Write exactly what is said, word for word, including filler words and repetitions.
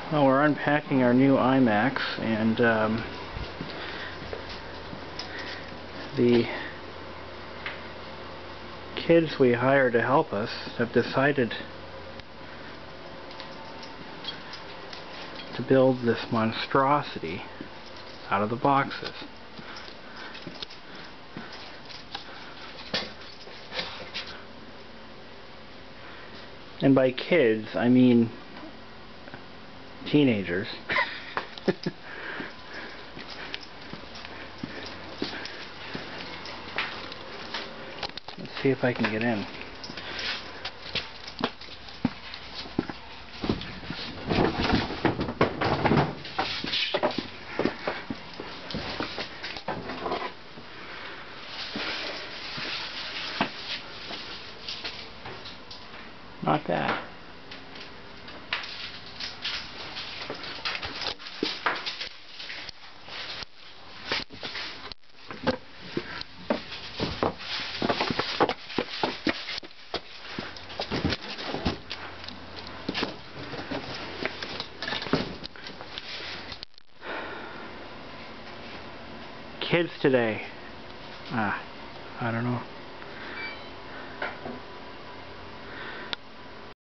Well, we're unpacking our new iMacs, and um, the kids we hired to help us have decided to build this monstrosity out of the boxes. And by kids, I mean teenagers. Let's see if I can get in. Not bad. Kids today, ah, I don't know.